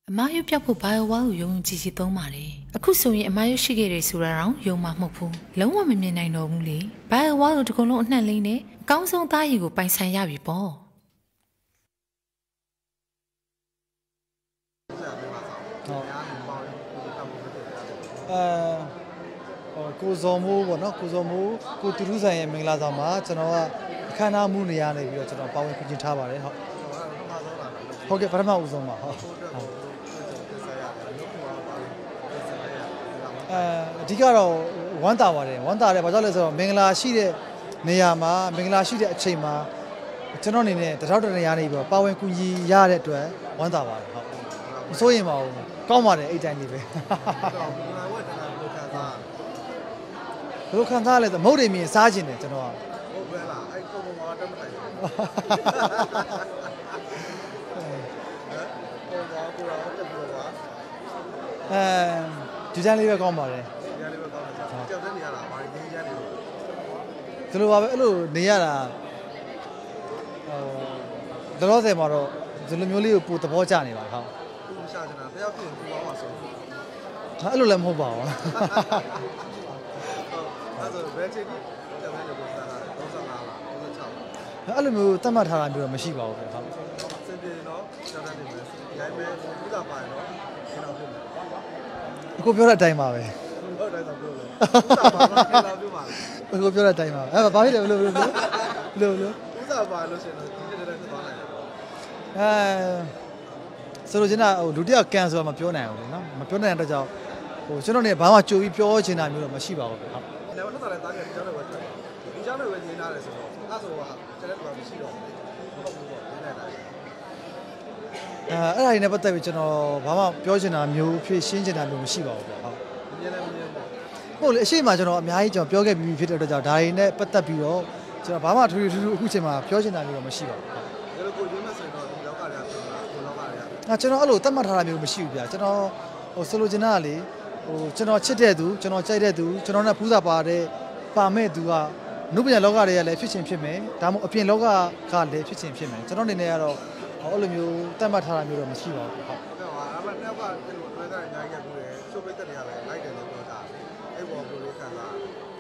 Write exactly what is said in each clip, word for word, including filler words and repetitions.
အမားရုပ်ပြောက်ဖို့ဘာဝါကိုယုံကြည်ကြည်သုံးပါလေအခုဆိုရင်အမားရုပ်ရှိခဲ့တယ်ဆိုတာတော့ယုံမှာမဟုတ်ဘူးလုံးဝမမြင်နိုင်တော့ဘူးလေဘာဝါကိုဒီကုလုံးအနှံ့လေးနဲ့အကောင်းဆုံးသားရည်ကိုပိုင်ဆိုင်ရပြီပေါ့အဲကိုဇော်မိုးပေါ့နော်ကိုဇော်မိုးကိုတူတူဆိုင်ရဲ့မင်္ဂလာဆောင်မှာကျွန်တော်ကအခမ်းအနားမှုနေရာနေပြီးတော့ကျွန်တော်ပါဝင်ပြင်ထားပါတယ်ဟုတ်ဟုတ်ကဲ့ပထမဦးဆုံးပါဟုတ်အဲအဓိကတော့ဝမ်းသာပါတယ်ဝမ်းသာတယ်ဘာကြောင့်လဲဆိုတော့မင်္ဂလာရှိတဲ့နေရာမှာမင်္ဂလာရှိတဲ့အချိန်မှာကျွန်တော်အနေနဲ့တထောက်တနေရာနေပြီးတော့ပါဝင်ကူညီရတဲ့အတွက်ဝမ်းသာပါတယ်ဟုတ်မစိုးရင်ပါဘူးကောင်းပါတယ်အဲ့တိုင်းကြီးပဲဘယ်လိုခံစားလဲဆိုမဟုတ်တယ်မြင်စားခြင်းတယ်ကျွန်တော်ကဟုတ်ပဲလားအဲ့ပုံပုံမှာတက်မနိုင်ဘူးဟမ်ပုံမှာကိုရောတက်ပြီးတော့အဲဒီတန်းလေးပဲကောင်းပါတယ်ဒီတန်းလေးပဲကောင်းတယ်ကြောက်တဲ့နေရတာဘာရင်းရနေလို့ဒီလိုပါပဲအဲ့လိုနေရတာဟိုတော်တော်ဆယ်မှာတော့ဒီလိုမျိုးလေးကိုပိုသဘောကျနေပါဟုတ်သူရှာချင်တာတယောက်ပြင်ပူအောင်ပါဆိုအဲ့လိုလည်းမဟုတ်ပါဘူးအဲ့ဒါဘယ်ချိန်ကြောက်တဲ့ကိုစားတာသုံးဆ၅လားသုံးဆ၆လားအဲ့လိုမျိုးသတ်မှတ်ထားတာမျိုးတော့မရှိပါဘူးဗျဟုတ်စင်ပြေနော်ကြောက်တဲ့နေမယ်ရိုင်းမယ်ဥဒ္ဒါပါနော်ရှင်းတော့ပြင်မယ်အခုပြောတဲ့အတိုင်းပါပဲဟုတ်တယ်ဆိုပြောတယ်ဥဒ္ဒါပါနော်ရှင်းတော့ပြောပါအခုပြောတဲ့အတိုင်းပါအဲ့ဘာဖြစ်လဲဘယ်လိုဘယ်လိုဘယ်လိုဘယ်လိုဥဒ္ဒါပါလို့ရှင်းတော့ဒီနေ့တည်းသွားနိုင်တယ်အဲဆိုလိုချင်တာဟိုလူတယောက်ကန်ဆိုတာမပြောနိုင်ဘူးလေနော်မပြောနိုင်တဲ့အတွက်ကြောင့်ဟိုကျွန်တော်နေဘာမှကြိုပြီးပြောချင်တာမျိုးတော့မရှိပါဘူးဗျဟုတ်လည်းထပ်တာလည်းတားခဲ့ဒီကြောင်းလည်းပဲထွက်ဒီကြောင်းလည်းပဲနေလာတယ်ဆိုတော့အဲ့ဆိုကကျန်တဲ့ဘာမရှိတော့ဘူးဟုတ်ဘူးပေါ့နေနေတာအဲအဲ့ဒါတွေနဲ့ပတ်သက်ပြီးကျွန်တော်ဘာမှပြောချင်တာမျိုးဖြစ်ရှင်းချင်တာမျိုးမရှိပါဘူးဗျဟုတ်မြင်လည်းမမြင်ဘူးဟုတ်လေအရှိမကျွန်တော်အများကြီးကျွန်တော်ပြောခဲ့ပြီးဖြစ်တဲ့အတွက်ကြောင့်ဒါတွေနဲ့ပတ်သက်ပြီးတော့ကျွန်တော်ဘာမှထူးထူးထူးအခုချိန်မှာပြောချင်တာမျိုးတော့မရှိပါဘူးဟုတ်ဒါလို့ကိုရွေးမဲ့ဆိုရင်တော့ဒီလောကတွေကပြောတာကိုလောကတွေကအဲကျွန်တော်အဲ့လိုသတ်မှတ်ထားတာမျိုးမရှိဘူးဗျကျွန်တော်ဟိုဆိုလိုချင်တာကလေဟိုကျွန်တော်ချစ်တဲ့သူကျွန်တော်ကြိုက်တဲ့သူကျွန်တော်နဲ့ဖူးစာပါတဲ့ပါမဲ့သူကနုပညာလောကတွေကလည်းဖြစ်ချင်းဖြစ်မယ်ဒါမှမဟုတ်အပြင်လောကကလည်းဖြစ်ချင်းဖြစ်မယ်ကျွန်တော်အနေနဲ့ကတော့အဲ့လိုမျိုးတတ်မှတ်ထားတာမျိုးတော့မရှိပါဘူးဟုတ်ဟုတ်ပါအဲ့မှာနောက်ကဒီလိုတွဲတာအများကြီးခဲ့ဘူးလေချိုးပိတ်တဲ့တွေကလည်းလိုက်တယ်လို့ပြောတာအဲ့ပေါ်ဘယ်လိုလေးခံစား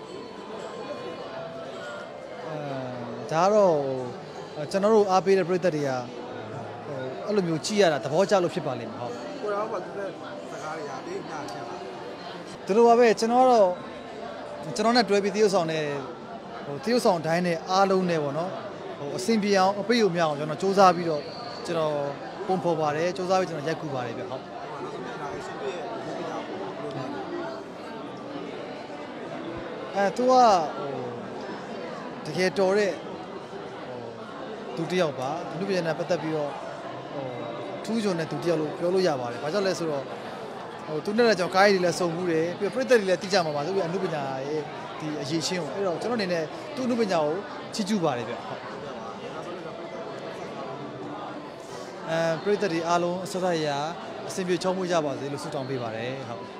အဲဒါတော့ကျွန်တော်တို့အားပေးတဲ့ပရိသတ်တွေကဟိုအဲ့လိုမျိုးကြည့်ရတာသဘောကျလို့ဖြစ်ပါလိမ့်မယ်ဟုတ်ကိုရောပါသူတဲ့စကားတွေကအေးညချက်ပါဒီလိုပါပဲကျွန်တော်တော့ကျွန်တော်နဲ့တွဲပြီးသရုပ်ဆောင်တဲ့ဟိုသရုပ်ဆောင်တိုင်းနဲ့အားလုံးနဲ့ပေါ့နော်ဟိုအဆင်ပြေအောင်အပိတ်အမြအောင်ကျွန်တော်စူးစမ်းပြီးတော့ကျွန်တော်ပုံဖော်ပါတယ်စူးစမ်းပြီးကျွန်တော်ရိုက်ကူပါတယ်ဗျဟုတ်အဲသူကဟိုတကယ်တော်တဲ့ဟိုသူတယောက်ပါအမှုပြန်နဲ့ပတ်သက်ပြီးတော့ဟိုထူးချွန်တဲ့သူတယောက်လို့ပြောလို့ရပါတယ်ဘာကြောင့်လဲဆိုတော့ဟိုသူနဲ့လည်းကျွန်တော်ကားရည်တွေလည်းစုံမှုတယ်ပြီးတော့ပရိသတ်တွေလည်းသိကြမှာပါသူကအမှုပညာရဲ့ဒီအရေးချင်းကိုအဲ့တော့ကျွန်တော်အနေနဲ့သူ့အမှုပညာကိုချီးကျူးပါတယ်ဗျဟုတ်အဲပရိသတ်တွေအားလုံးအစစရအဆင်ပြေချောမွေ့ကြပါစေလို့ဆုတောင်းပေးပါတယ်ဟုတ်